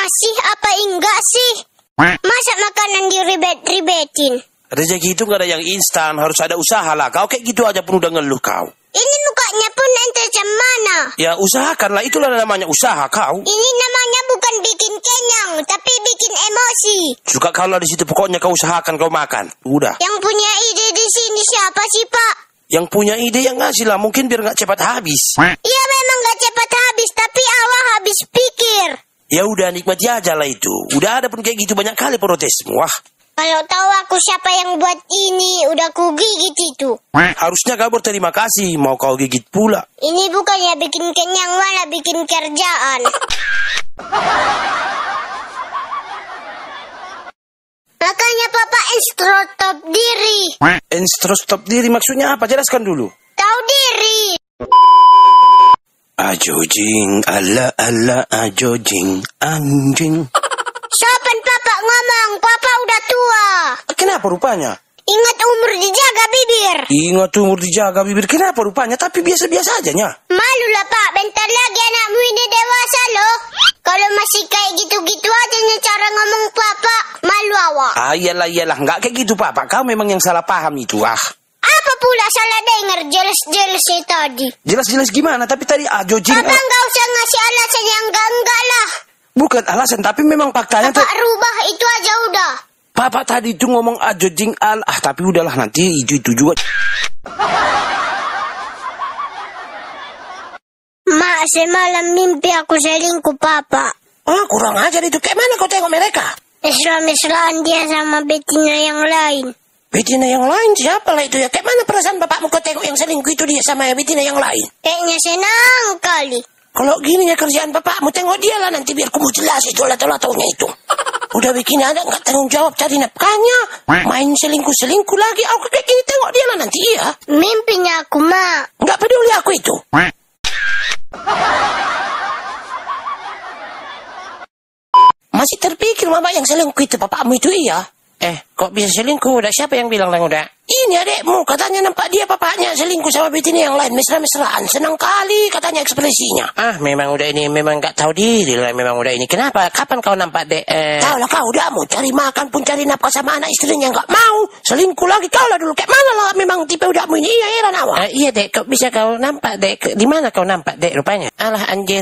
sih? Apa enggak sih? Masa makanan diribet-ribetin? Rezeki itu gak ada yang instan, harus ada usaha lah. Kau kayak gitu aja pun udah ngeluh kau. Ini mukanya pun ente macam mana? Ya usahakanlah, itulah namanya usaha kau. Ini namanya bukan bikin kenyang, tapi bikin emosi. Suka kau lah di situ, pokoknya kau usahakan kau makan. Udah. Yang punya ide di sini siapa sih, Pak? Yang punya ide yang ngasih lah, mungkin biar gak cepat habis. Iya memang gak cepat habis, tapi awak habis pikir. Ya udah, nikmati aja lah itu. Udah ada pun kayak gitu banyak kali protes. Wah. Kalau tahu aku siapa yang buat ini, udah ku gigit itu. Harusnya kau berterima kasih, mau kau gigit pula. Ini bukannya bikin kenyang, malah bikin kerjaan. Makanya Papa instrotop diri. Instrostop diri maksudnya apa? Jelaskan dulu. Tahu diri. Ajojing, ala ala ajojing, anjing. Sopan Papa ngomong, Papa udah tua. Kenapa rupanya? Ingat umur dijaga bibir. Ingat umur dijaga bibir, kenapa rupanya? Tapi biasa-biasa aja nya. Malu lah Pak, bentar lagi anakmu ini dewasa loh. Kalau masih kayak gitu-gitu aja nih cara ngomong Papa, malu awak. Iyalah, nggak kayak gitu Papa. Kau memang yang salah paham itu, Apa pula salah dengar jelas-jelasnya tadi? Jelas-jelas gimana? Tapi tadi ajojing. Papa nggak usah ngasih alasan yang enggak lah. Bukan alasan, tapi memang faktanya Papa rubah itu aja udah. Papa tadi itu ngomong ajojing tapi udahlah nanti itu juga. Mak, semalam mimpi aku selingkuh Papa. Kurang ajar itu. Kayak mana kau tengok mereka? Mesra-mesraan dia sama betina yang lain. Betina yang lain siapa lah itu ya? Kayak mana perasaan bapakmu kau tengok yang selingkuh itu dia sama betina yang lain? Kayaknya senang kali. Kalau gini ya kerjaan bapakmu, tengok dia lah nanti biar kamu jelas itu lato-latonya itu. Udah bikin anak nggak tanggung jawab cari nafkahnya, main selingkuh lagi. Aku kayak gini tengok dia lah nanti ya. Mimpinya aku Mak. Nggak peduli aku itu. Masih terpikir mama yang selingkuh itu bapakmu itu iya. Kok bisa selingkuh? Udah siapa yang bilang udah? Ini adekmu, katanya nampak dia bapaknya selingkuh sama betina yang lain, mesra-mesraan. Senang kali katanya ekspresinya. Memang udah ini, memang gak tahu diri lah, memang udah ini. Kenapa? Kapan kau nampak dek? Tahu lah kau udah mau cari makan pun cari nafkah sama anak istrinya gak mau. Selingkuh lagi kau lah dulu. Kayak mana lah memang tipe udahmu ini? Iya heran awak. Iya dek, kok bisa kau nampak dek? Di mana kau nampak dek rupanya? Alah anjir.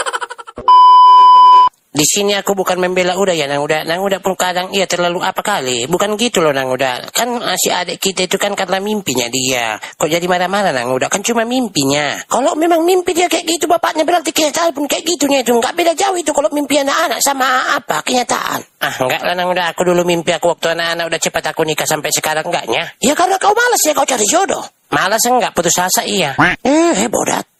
Di sini aku bukan membela Uda ya, Nang Uda pun kadang iya terlalu apa kali. Bukan gitu loh Nang Uda. Kan si adik kita itu kan karena mimpinya dia. Kok jadi marah-marah Nang Uda? Kan cuma mimpinya. Kalau memang mimpi dia kayak gitu bapaknya berarti kenyataan pun kayak gitunya itu. Nggak beda jauh itu kalau mimpi anak-anak sama apa kenyataan. Enggak lah Nang Uda. Aku dulu mimpi aku waktu anak-anak udah cepat aku nikah sampai sekarang enggaknya. Ya karena kau malas ya kau cari jodoh. Malas enggak, putus asa iya. Bodat.